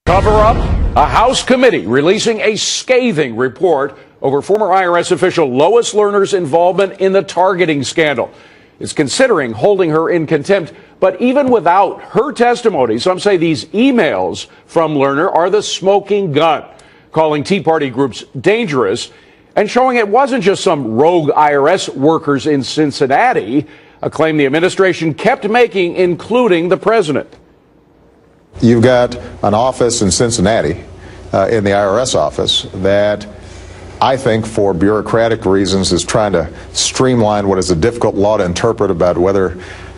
Cover up, a House committee releasing a scathing report over former IRS official Lois Lerner's involvement in the targeting scandal. It's considering holding her in contempt, but even without her testimony, some say these emails from Lerner are the smoking gun, calling Tea Party groups dangerous and showing it wasn't just some rogue IRS workers in Cincinnati, a claim the administration kept making, including the president. You've got an office in Cincinnati, in the IRS office, that I think for bureaucratic reasons is trying to streamline what is a difficult law to interpret about whether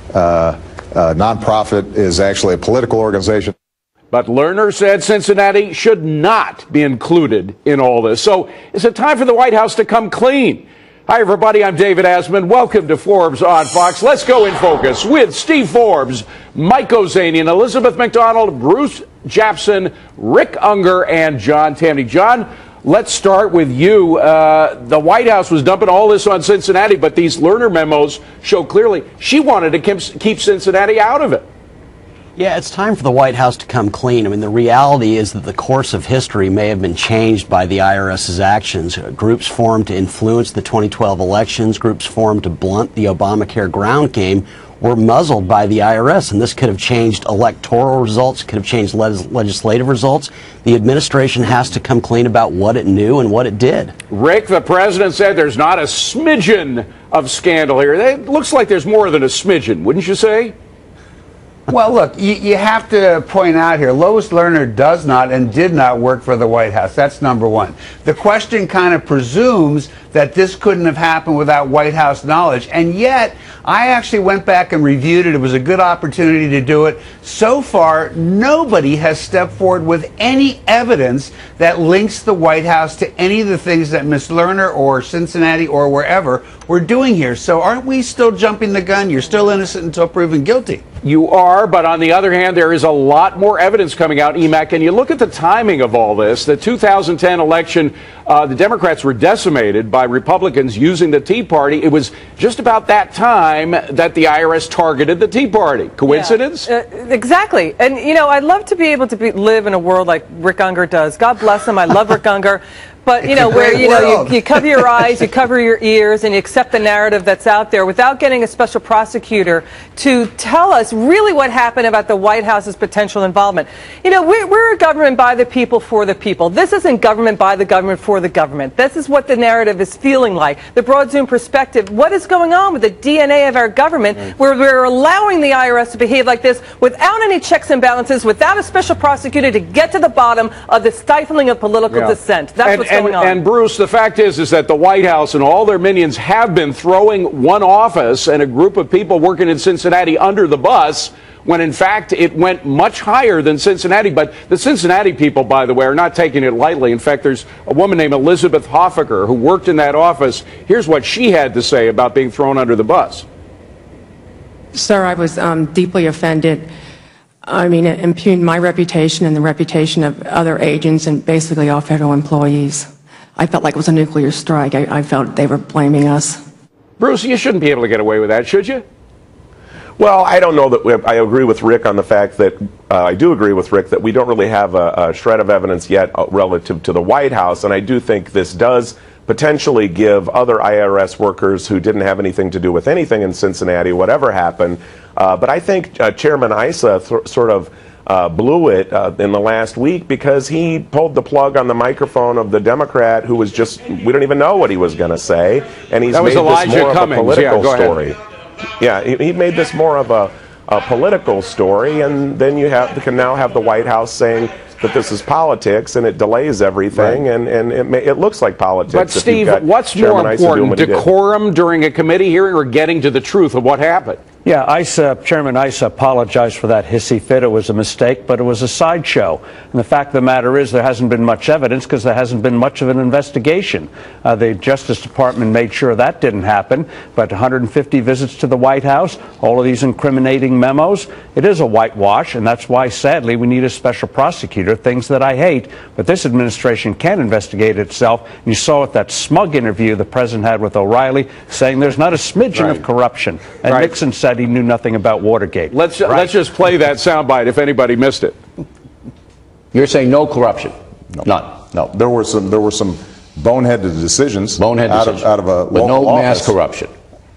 a nonprofit is actually a political organization. But Lerner said Cincinnati should not be included in all this. So is it time for the White House to come clean? Hi, everybody. I'm David Asman. Welcome to Forbes on Fox. Let's go in focus with Steve Forbes, Mike Ozanian, Elizabeth McDonald, Bruce Japsen, Rick Unger, and John Tamny. John, let's start with you. The White House was dumping all this on Cincinnati, but these Lerner memos show clearly she wanted to keep Cincinnati out of it. Yeah, it's time for the White House to come clean. I mean, the reality is that the course of history may have been changed by the IRS's actions. Groups formed to influence the 2012 elections, groups formed to blunt the Obamacare ground game, were muzzled by the IRS, and this could have changed electoral results, could have changed legislative results. The administration has to come clean about what it knew and what it did. Rick, the president said there's not a smidgen of scandal here. It looks like there's more than a smidgen, wouldn't you say? Well, look, you have to point out here, Lois Lerner does not and did not work for the White House. That's number one. The question kind of presumes that this couldn't have happened without White House knowledge. And yet, I actually went back and reviewed it. It was a good opportunity to do it. So far, nobody has stepped forward with any evidence that links the White House to any of the things that Ms. Lerner or Cincinnati or wherever were doing here. So aren't we still jumping the gun? You're still innocent until proven guilty. You are, but on the other hand, there is a lot more evidence coming out, EMAC, and you look at the timing of all this. The 2010 election, the Democrats were decimated by Republicans using the Tea Party. It was just about that time that the IRS targeted the Tea Party. Coincidence? Yeah, exactly. And, you know, I'd love to be able to live in a world like Rick Unger does. God bless him. I love Rick Unger. But, you know, where, you know, you cover your eyes, you cover your ears, and you accept the narrative that's out there without getting a special prosecutor to tell us really what happened about the White House's potential involvement. You know, we're a government by the people, for the people. This isn't government by the government, for the government. This is what the narrative is feeling like. The broad zoom perspective. What is going on with the DNA of our government where we're allowing the IRS to behave like this without any checks and balances, without a special prosecutor to get to the bottom of the stifling of political dissent? That's what's going on. And Bruce, the fact is that the White House and all their minions have been throwing one office and a group of people working in Cincinnati under the bus, when in fact it went much higher than Cincinnati. But the Cincinnati people, by the way, are not taking it lightly. In fact, there's a woman named Elizabeth Hoffaker who worked in that office. Here's what she had to say about being thrown under the bus. Sir, I was deeply offended. I mean, it impugned my reputation and the reputation of other agents and basically all federal employees. I felt like it was a nuclear strike. I felt they were blaming us. Bruce, you shouldn't be able to get away with that, should you? Well, I don't know that I agree with Rick on the fact that I do agree with Rick that we don't really have a shred of evidence yet relative to the White House, and I do think this does potentially give other IRS workers who didn't have anything to do with anything in Cincinnati, whatever happened. But I think Chairman Issa sort of blew it in the last week because he pulled the plug on the microphone of the Democrat who was just, we don't even know what he was going to say, and he's made this more of a political story. Yeah, he made this more of a political story, and then you can now have the White House saying that this is politics, and it delays everything, and it looks like politics. But Steve, what's more important, decorum during a committee hearing or getting to the truth of what happened? Yeah, Chairman Issa apologized for that hissy fit. It was a mistake, but it was a sideshow. And the fact of the matter is there hasn't been much evidence because there hasn't been much of an investigation. The Justice Department made sure that didn't happen, but 150 visits to the White House, all of these incriminating memos, it is a whitewash, and that's why, sadly, we need a special prosecutor, things that I hate. But this administration can investigate itself. And you saw at that smug interview the president had with O'Reilly saying there's not a smidgen of corruption. And Nixon said he knew nothing about Watergate. Let's just play that soundbite if anybody missed it. You're saying no corruption? No. None? No. There were some boneheaded decisions. Out of a but no mass office. corruption?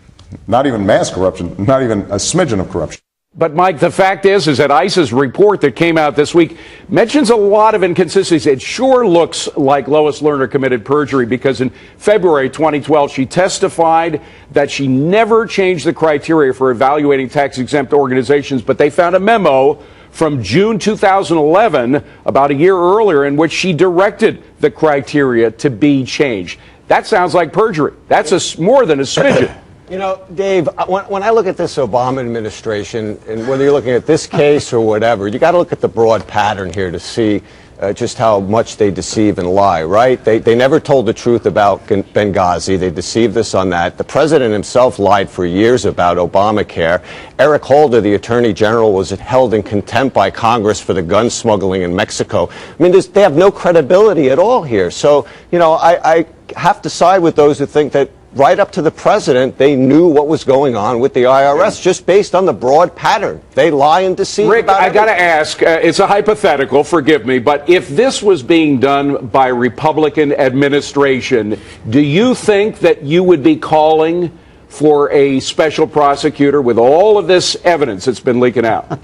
Not even mass corruption, not even a smidgen of corruption. But, Mike, the fact is that ICE's report that came out this week mentions a lot of inconsistencies. It sure looks like Lois Lerner committed perjury because in February 2012, she testified that she never changed the criteria for evaluating tax-exempt organizations, but they found a memo from June 2011, about a year earlier, in which she directed the criteria to be changed. That sounds like perjury. That's more than a smidgen. You know, Dave, when I look at this Obama administration, and whether you're looking at this case or whatever, you got to look at the broad pattern here to see just how much they deceive and lie, right? They never told the truth about Benghazi. They deceived us on that. The president himself lied for years about Obamacare. Eric Holder, the attorney general, was held in contempt by Congress for the gun smuggling in Mexico. I mean, they have no credibility at all here. So, you know, I have to side with those who think that right up to the president, they knew what was going on with the IRS just based on the broad pattern. They lie and deceive. Rick, I got to ask, it's a hypothetical, forgive me, but if this was being done by Republican administration, do you think that you would be calling for a special prosecutor with all of this evidence that's been leaking out?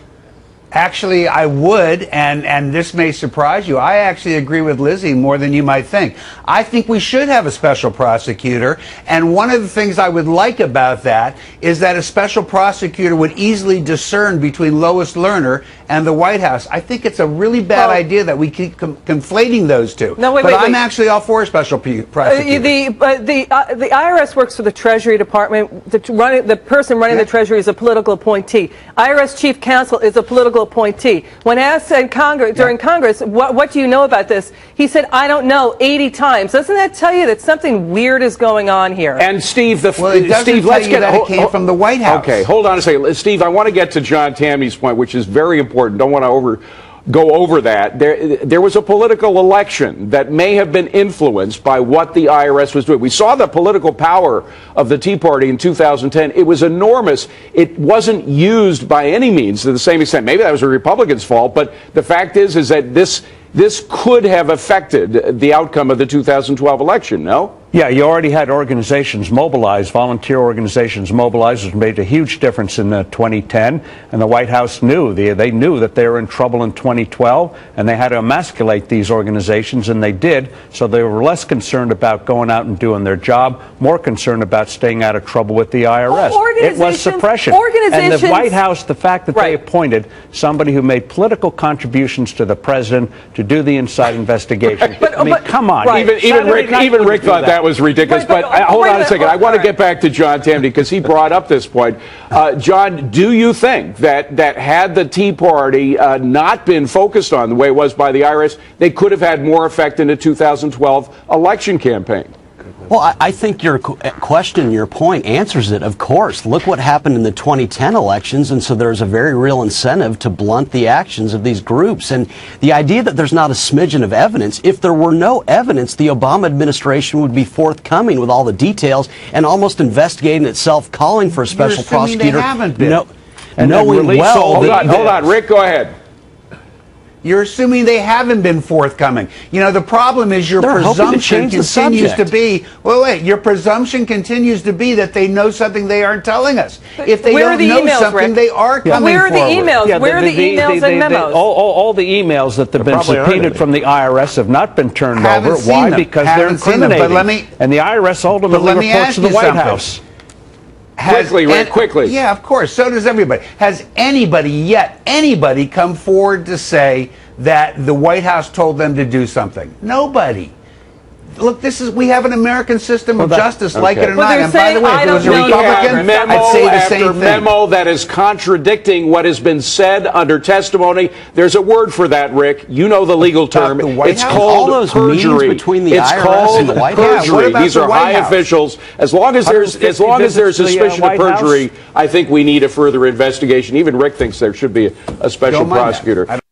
Actually, I would, and this may surprise you. I actually agree with Lizzie more than you might think. I think we should have a special prosecutor, and one of the things I would like about that is that a special prosecutor would easily discern between Lois Lerner and the White House. I think it's a really bad idea that we keep conflating those two. No, wait, but wait, I'm wait. actually all for a special prosecutor. The IRS works for the Treasury Department. The person running the Treasury is a political appointee. IRS Chief Counsel is a political appointee. When asked in Congress, during Congress, what do you know about this? He said, I don't know, 80 times. Doesn't that tell you that something weird is going on here? And Steve, well, it doesn't Steve, tell you that it came from the White House. Okay, hold on a second. Steve, I want to get to John Tammy's point, which is very important. Don't want to go over that. There was a political election that may have been influenced by what the IRS was doing. We saw the political power of the Tea Party in 2010. It was enormous. It wasn't used by any means to the same extent. Maybe that was a Republican's fault, but the fact is that this could have affected the outcome of the 2012 election, no? Yeah, you already had organizations mobilized, volunteer organizations mobilized, which made a huge difference in 2010. And the White House knew, they knew that they were in trouble in 2012, and they had to emasculate these organizations, and they did. So they were less concerned about going out and doing their job, more concerned about staying out of trouble with the IRS. It was suppression. And the White House, the fact that they appointed somebody who made political contributions to the president to do the inside investigation. I mean, come on. Even Rick thought that was ridiculous. But hold on a second. I want to get back to John Tammy because he brought up this point. John, do you think that had the Tea Party not been focused on the way it was by the IRS, they could have had more effect in the 2012 election campaign? Well, I think your question, your point answers it, of course. Look what happened in the 2010 elections, and so there's a very real incentive to blunt the actions of these groups. And the idea that there's not a smidgen of evidence, if there were no evidence, the Obama administration would be forthcoming with all the details and almost investigating itself, calling for a special prosecutor. They haven't been. Knowing well. Hold on, Rick, go ahead. You're assuming they haven't been forthcoming. You know, the problem is your presumption continues to be, your presumption continues to be that they know something they aren't telling us. If they don't know something, they are coming forward. Where are the emails? Where are the emails and memos? All the emails that have been subpoenaed from the IRS have not been turned over. Why? Because they're incriminating. And the IRS ultimately reports to the White House. Quickly, Rick, quickly. Yeah, of course. So does everybody. Has anybody come forward to say that the White House told them to do something? Nobody. Look, we have an American system of justice, like it or not. And by the way, if it was a Republican, I'd say the same thing. Memo that is contradicting what has been said under testimony. There's a word for that, Rick. You know the legal term. It's called perjury. It's called perjury. These are high officials. As long as there's suspicion of perjury, I think we need a further investigation. Even Rick thinks there should be a special prosecutor.